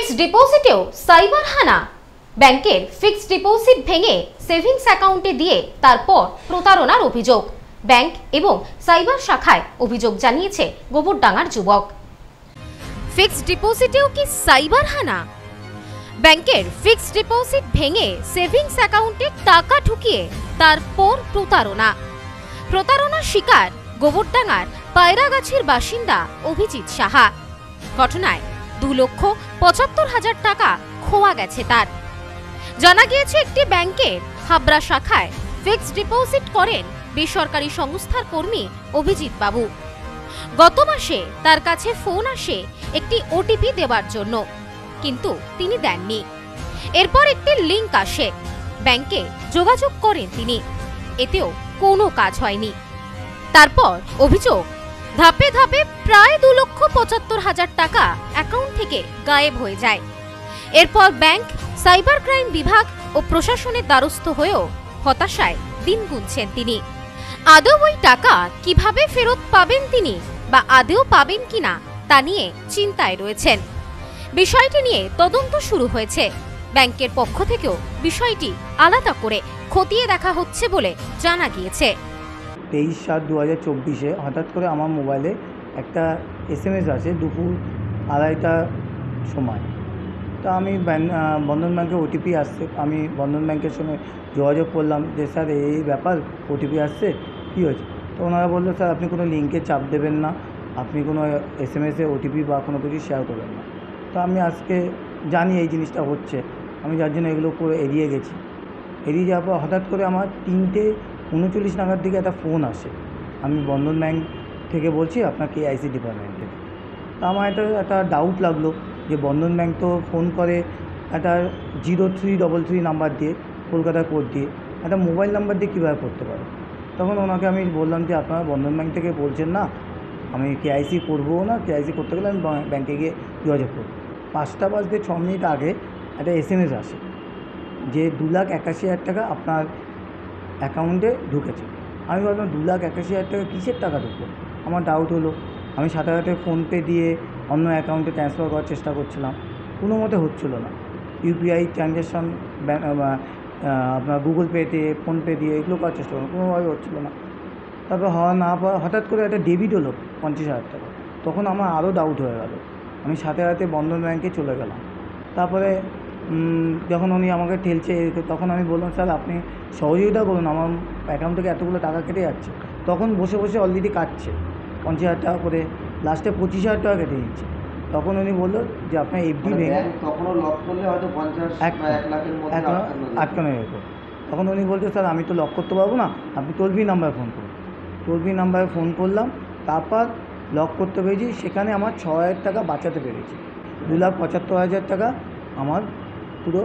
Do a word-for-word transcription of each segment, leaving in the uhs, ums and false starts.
Fixed ডিপোজিটেও cyber হানা। ব্যাংকের fixed deposit ভেঙে সেভিংস অ্যাকাউন্টে দিয়ে তারপর প্রতারণার অভিযোগ। ব্যাংক এবং সাইবার শাখায় অভিযোগ জানিয়েছে গোবরডাঙ্গার যুবক। ফিক্সড ডিপোজিটেও কি সাইবার হানা? ব্যাংকের ফিক্সড ডিপোজিট ভেঙে সেভিংস অ্যাকাউন্টে টাকা ঢুকিয়ে তারপর প্রতারণা। প্রতারণার শিকার গোবরডাঙ্গার পায়রাগাছির বাসিন্দা অভিজিৎ সাহা। ঘটনায় দু লক্ষ পঁচাত্তর হাজার টাকা খোয়া গেছে তার। জানা গিয়েছে একটি ব্যাংকের হাবড়া শাখায় ফিক্সড ডিপোজিট করেন বেসরকারি সংস্থার কর্মী অভিজিৎ বাবু। গত মাসে তার কাছে ফোন আসে একটি ওটিপি দেওয়ার জন্য, কিন্তু তিনি দেননি। এরপর একটি লিংক আসে, ব্যাংকে যোগাযোগ করেন তিনি, এতেও কোনো কাজ হয়নি। তারপর অভিযোগ ধাপে ধাপে প্রায় দু লক্ষ পঁচাত্তর হাজার টাকা অ্যাকাউন্ট থেকে গায়েব হয়ে যায়। এরপর ব্যাংক, সাইবার ক্রাইম বিভাগ ও প্রশাসনের দ্বারস্থ হয়েও হতাশায় দিন গুনছেন তিনি। আদৌ ওই টাকা কিভাবে ফেরত পাবেন তিনি, বা আদৌ পাবেন কিনা তা নিয়ে চিন্তায় রয়েছেন। বিষয়টি নিয়ে তদন্ত শুরু হয়েছে। ব্যাংকের পক্ষ থেকেও বিষয়টি আলাদা করে খতিয়ে দেখা হচ্ছে বলে জানা গিয়েছে। তেইশ সাত দু হাজার চব্বিশে হঠাৎ করে আমার মোবাইলে একটা এস এম এস আসে দুপুর আড়াইটার সময়। তা আমি বন্ধন ব্যাংকে ওটিপি আসছে, আমি বন্ধন ব্যাংকের সঙ্গে যোগাযোগ করলাম যে স্যার এই ব্যাপার, ওটিপি আসছে, কী হয়েছে? তো ওনারা বললো স্যার আপনি কোনো লিঙ্কে চাপ দেবেন না, আপনি কোনো এস এম এসে ওটিপি বা কোনো কিছু শেয়ার করবেন না। তো আমি আজকে জানি এই জিনিসটা হচ্ছে, আমি যার জন্য এগুলো করে এড়িয়ে গেছি। এড়িয়ে যাওয়ার পর হঠাৎ করে আমার তিনটে উনচল্লিশ নাগাদ দিকে একটা ফোন আসে। আমি বন্ধন ব্যাংক থেকে বলছি, আপনার কেআইসি ডিপার্টমেন্ট থেকে। তা আমার একটা একটা ডাউট লাগলো যে বন্ধন ব্যাংক তো ফোন করে একটা zero three double three number দিয়ে, কলকাতার কোড দিয়ে, একটা মোবাইল নাম্বার দিয়ে কীভাবে করতে পারে। তখন ওনাকে আমি বললাম যে আপনারা বন্ধন ব্যাংক থেকে বলছেন না, আমি কেআইসি করবো না, কেআইসি করতে গেলে আমি ব্যাংকে গিয়ে যোগাযোগ করবো। পাঁচটা বাজতে ছ মিনিট আগে একটা এস এম এস আসে যে দু লাখ একাশি হাজার টাকা আপনার অ্যাকাউন্টে ঢুকেছে। আমি ভাবলাম দু লাখ একাশি হাজার টাকা কিসের টাকা ঢুকলো, আমার ডাউট হলো। আমি সাথে সাথে ফোনপে দিয়ে অন্য অ্যাকাউন্টে ট্রান্সফার করার চেষ্টা করছিলাম, কোনো মতে হচ্ছিলো না। ইউপিআই ট্রানজ্যাকশান, আপনার গুগল পেতে, ফোনপে দিয়ে এগুলো করার চেষ্টা করলাম, কোনোভাবে হচ্ছিলো না। তারপর হওয়া না পাওয়া হঠাৎ করে একটা ডেবিট হলো পঞ্চাশ হাজার টাকা। তখন আমার আরও ডাউট হয়ে গেল। আমি সাথে সাথে বন্ধন ব্যাংকে চলে গেলাম। তারপরে যখন উনি আমাকে ঠেলছে, তখন আমি বললাম স্যার আপনি সহযোগিতা করুন, আমার অ্যাকাউন্ট থেকে এতগুলো টাকা কেটে যাচ্ছে। তখন বসে বসে অলরেডি কাটছে পঞ্চাশ হাজার টাকা করে, লাস্টে পঁচিশ হাজার টাকা কেটে দিচ্ছে। তখন উনি বললো যে আপনার এফডি ভেঙে আটকানো যেত। তখন উনি বলছে স্যার আমি তো লক করতে পারবো না, আপনি টোল ফ্রি নাম্বারে ফোন করুন। টোল ফ্রি নাম্বারে ফোন করলাম, তারপর লক করতে পেরেছি। সেখানে আমার ছ হাজার টাকা বাঁচাতে পেরেছি। দু লাখ পঁচাত্তর হাজার টাকা আমার পুরো।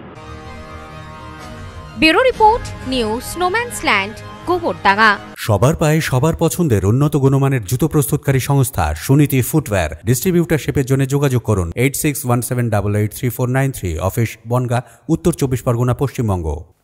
Bureau report, news snowman's land, Gobardanga. সবার পায়ে সবার পছন্দের উন্নত গুণমানের জুতো প্রস্তুতকারী সংস্থা সুনীতি ফুটওয়্যার। ডিস্ট্রিবিউটারশিপের জন্য যোগাযোগ করুন eight six one seven double eight three four nine three. Office Bongaon, Uttar Chabbish Pargana, Paschimbanga.